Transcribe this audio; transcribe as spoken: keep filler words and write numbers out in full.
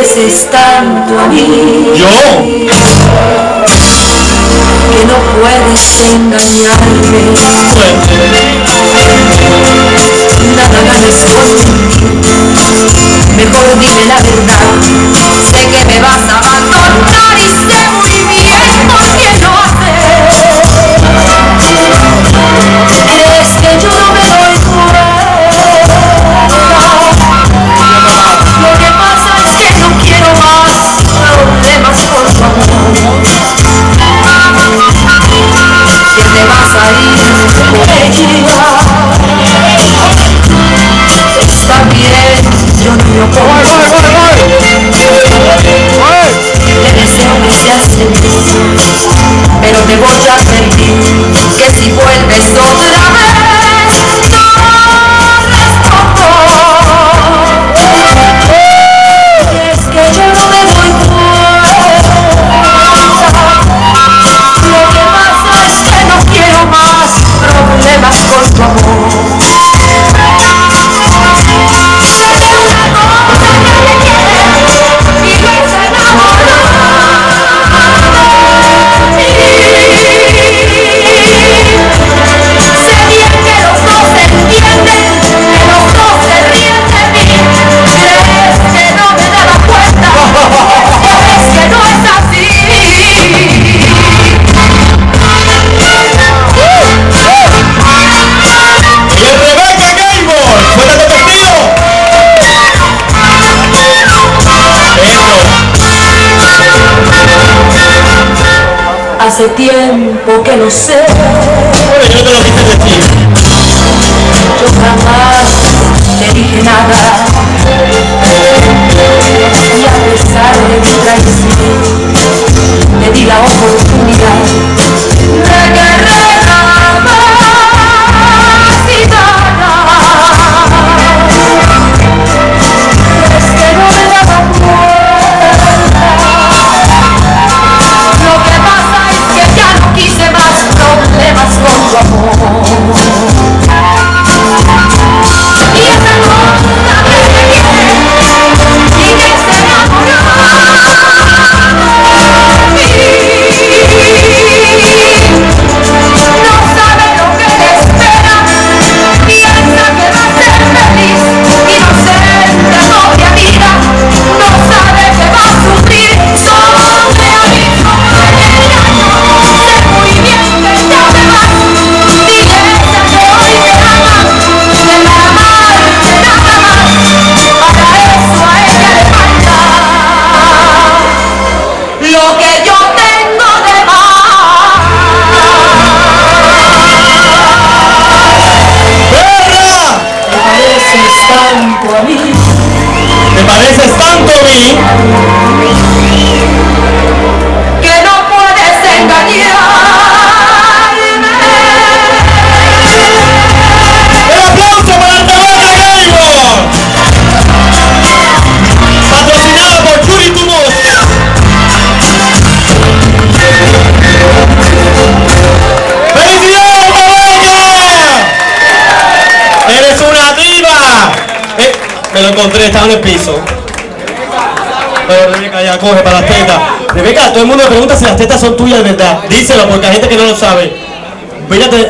pareces tanto a mí. ¿Yo? Que no puedes engañarme. Nada ganas conmigo. Mejor dime la verdad. Sé que me vas a abandonar y sé muy bien por qué lo haces. ¿Crees que yo no me doy cuenta? Lo que pasa es que no quiero más problemas con tu amor. Que te vas a ir por ella. Está bien, yo no lo puedo. Te deseo que seas feliz, pero te voy a advertir que si vuelves otra vez no respondo. Es que yo no me doy cuenta. Lo que pasa es que no quiero más problemas con tu amor. Hace tiempo que lo sé. Bueno, yo te lo quise decir. Yo jamás te dije nada. Y a pesar de mi traición, te di la oportunidad de querer más y nada. Es que no me daba cuenta. Lo que pasa es que ya no quise más problemas con tu amor. Y esa cosa que te quiere y que se enamoró de mí, no sabe lo que le espera. Piensa que va a ser feliz, inocente, novia vida. No sabe que va a sufrir. Sobre a mí, sobre ella. Sé muy bien que ya me vas. Dile a ella que hoy te ama. Que para amarte nada más. Para eso a ella le falta lo que yo tengo de más. ¡Perra! Te pareces tanto a mí. ¿Te pareces tanto a mí? Que no puedes engañarme. ¡El aplauso para Rebeca Sandals! Patrocinada por Churi Tu Voz. ¡Felicidades, Rebeca! ¡Eres una diva! Eh, me lo encontré, estaba en el piso. Pero Rebeca ya coge para las tetas. Rebeca, todo el mundo me pregunta si las tetas son tuyas de verdad. Díselo porque hay gente que no lo sabe. Fíjate.